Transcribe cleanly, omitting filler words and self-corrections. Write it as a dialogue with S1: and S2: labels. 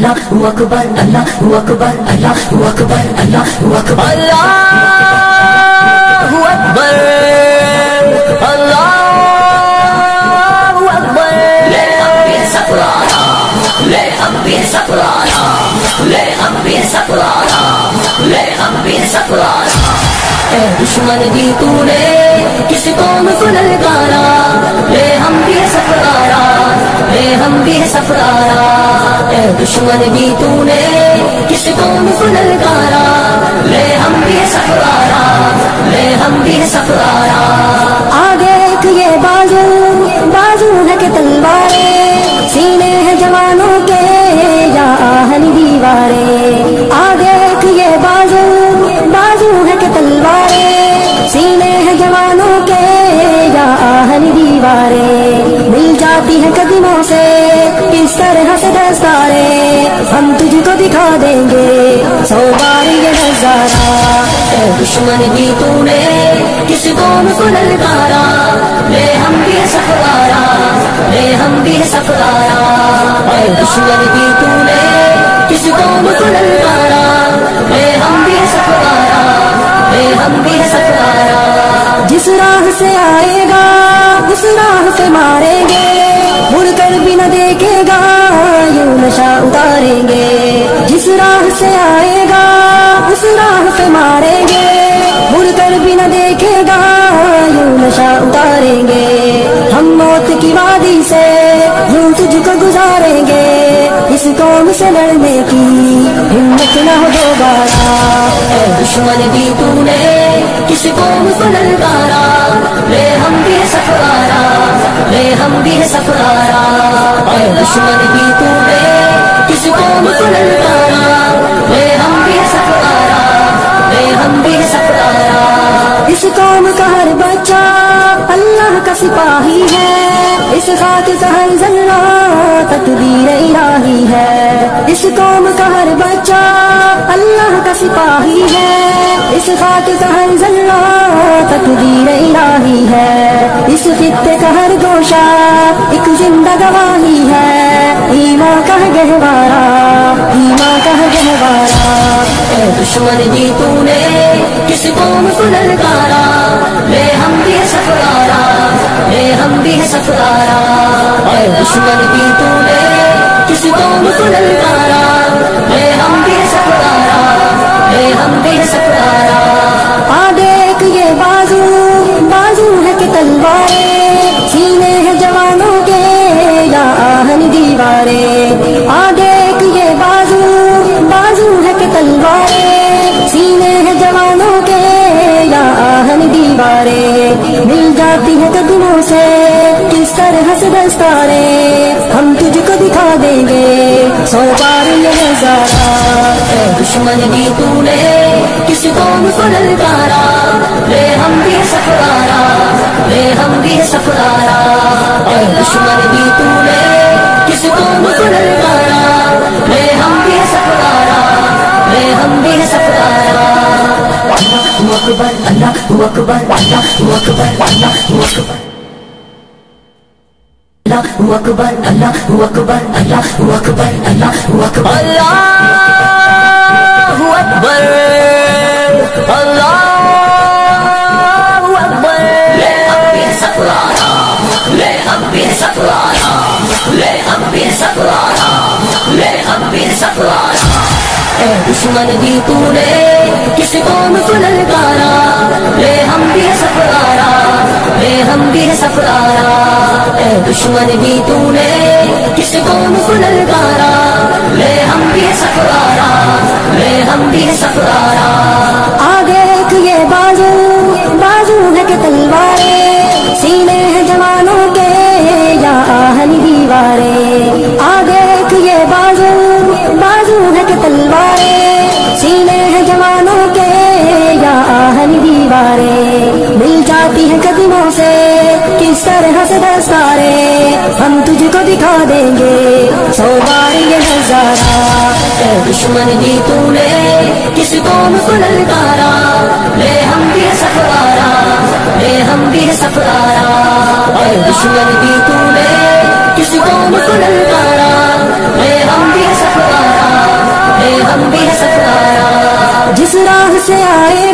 S1: Allahu Akbar, Allahu Akbar, Allahu Akbar, Allahu Akbar, Allahu Akbar, Allahu Akbar. Le ambir sakurana, le ambir sakurana, le ambir sakurana, le ambir sakurana. اے دشمن بھی تو نے کس قوم کو للکارا، لے ہم بھی سفرارا، لے ہم بھی سفرارا. اے دشمن بھی تو نے کس قوم کو للکارا، لے ہم بھی سفرارا، لے ہم بھی سفرارا.
S2: آگے ایک یہ بازو بازو ہے کہ تلواریں، سینے ہیں جوانوں کے یا آہن دیواریں. آگے ایک یہ بازو بازو ہے کہ تلواریں، سینے ہیں جوانوں کے یا آہن دیواریں. مل جاتی ہیں قدموں سے کس طرح سے دستاریں، ہم تجھ کو دکھا دیں گے 100 بار یہ نظارہ.
S1: اے دشمن بھی تو نے کس قوم کو للکارا، لے ہم بھی سفرارا، لے ہم بھی سفرارا. اے دشمن بھی تو نے کس قوم کو للکارا، لے ہم بھی سفرارا، لے ہم بھی سفرارا.
S2: جس راہ سے آئے گا اس راہ سے ماریں گے، مڑ کر بھی نہ دیکھے گا یوں نشہ اتاریں گے. جس راہ سے آئے گا اس راہ سے ماریں گے، مڑ کر بھی نہ دیکھے گا یوں نشہ اتاریں گے. ہم موت کی وادی سے یوں تجھ کو گزاریں گے، اس قوم سے لڑنے کی ہمت نہ ہو دوبارہ.
S1: اے دشمن بھی تو نے کس قوم کو للکارا، لے ہم بھی سفرارا، لے ہم بھی سفرارا. اے دشمن بھی تو نے کس قوم کو للکارا، لے ہم بھی سفرارا، لے ہم بھی سفرارا.
S2: اس قوم کا ہر بچہ اللہ کا سپاہی ہے، اس خاک کا ہر ذرہ تقدیر الہی ہے. اس قوم کا ہر بچہ اللہ کا سپاہی ہے، اس خاک کا ہر ذرہ تقدیر الہی ہے. اس خطے کا ہر گوشہ ایک زندہ گواہی ہے، ایمان کا ہے گہوارہ، ایمان کا ہے گہوارہ.
S1: اے دشمن بھی تو نے کس قوم کو للکارا، لے ہم بھی سفرارا، لے ہم بھی سفرارا. اے دشمن بھی تو نے کس قوم کو للکارا، لے ہم بھی سفرارا، لے ہم بھی سفرارا.
S2: آگے ایک یہ بازو بازو ہے کہ تلواریں، سینے ہیں جوانوں کے یا آہن دیواریں. آگے ایک یہ بازو بازو ہے کہ تلواریں، سینے ہیں جوانوں کے یا آہن دیواریں. مل جاتی ہیں قدموں سے کس طرح سے دستاریں، ہم تجھ کو دکھا دیں گے 100 بار یہ نظارہ.
S1: اے دشمن بھی تو نے کس قوم کو للکارا، لے ہم بھی سفرارا، لے ہم بھی سفرارا. اے دشمن بھی تو نے کس قوم کو للکارا، لے ہم بھی سفرارا، لے ہم بھی سفرارا. Allahu Akbar, Allahu Akbar, Allahu Akbar, Allahu Akbar. Allahu Akbar, Allahu Akbar, Allahu Akbar, Allahu Akbar. Allahu Akbar, Allahu Akbar. Le ambir sakurana, le ambir sakurana, le ambir sakurana, le ambir sakurana. اے دشمن بھی تو نے کس قوم کو للکارا، لے ہم بھی سفرارا، لے ہم بھی سفرارا. اے دشمن بھی تو نے کس قوم کو للکارا، لے ہم بھی سفرارا، لے ہم بھی سفرارا.
S2: آگے ایک یہ بازو بازو ہے کہ تلواریں، سینے ہیں جوانوں کے یا آہن دیواریں. آگے ایک یہ بازو بازو ہے کہ تلواریں، سینے ہیں جوانوں کے یا آہن دیواریں. مل جاتی ہیں قدموں سے کس طرح سے دستاریں، ہم تجھ کو دکھا دیں گے 100 بار یہ نظارہ.
S1: اے دشمن بھی تو نے کس قوم کو للکارا، لے ہم بھی سفرارا، لے ہم بھی سفرارا. اے دشمن بھی تو نے کس قوم کو للکارا، لے ہم بھی سفرارا،
S2: سے آئے